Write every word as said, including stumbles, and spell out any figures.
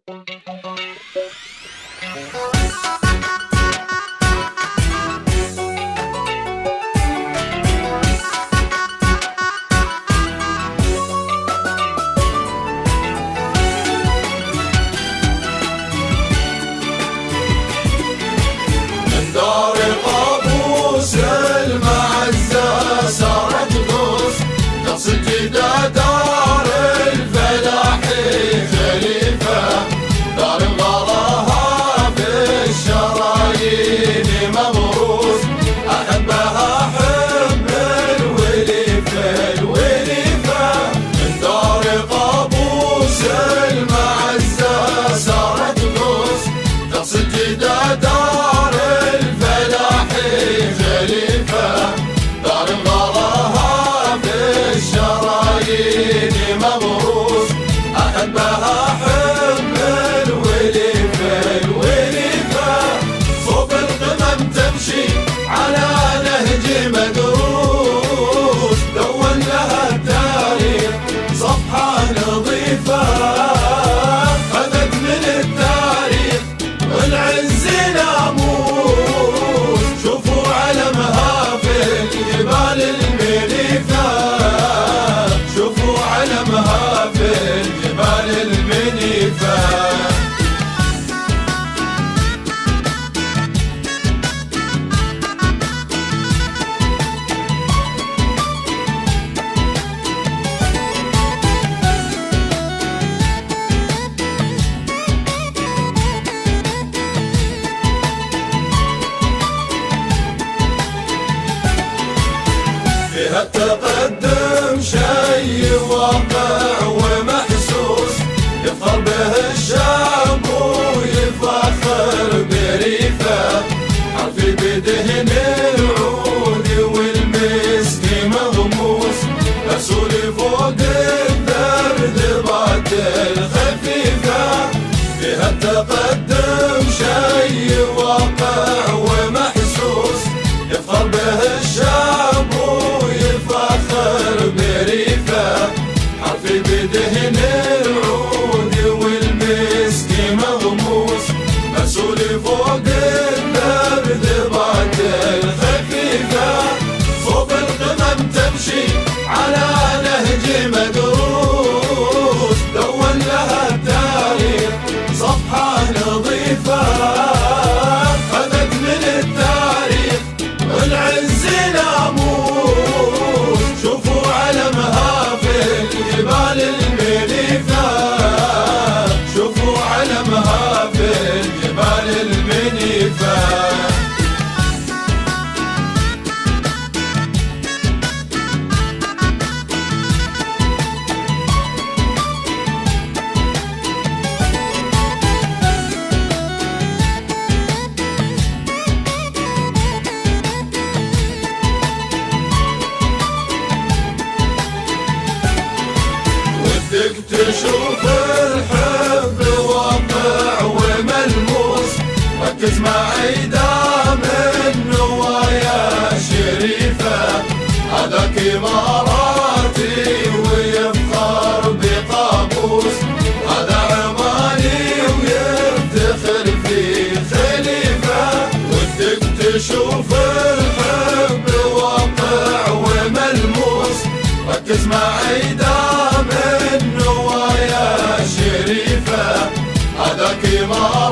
التقدم شيء واقع ومحسوس، يفخر به الشعب ويفخر بريفه، حرفي بدهن العود والمسك مغموس، رسولي فوق الذبذبات الخفيفه. فيها التقدم شيء واقع ومحسوس، يفخر به الشعب بريفه، حرفي بدهن العود والمسك مغموس، مسؤولي فوق الذبذبات الخفيفه. فوق القمم تمشي على نهج مدروس، دون لها التاريخ صفحه نظيفه، خذت من التاريخ والعز ناموس، شوفوا علمها في الجبال المنيفة، شوفوا علمها في الجبال المنيفة. ودك تشوف الحب واقع وملموس، ركز معي دام النوايا شريفة، هذاك إماراتي ويفخر بقابوس، هذا عماني ويفتخر في خليفة. ودك تشوف الحب واقع وملموس، ركز معي دام النوايا شريفة، هذاك إماراتي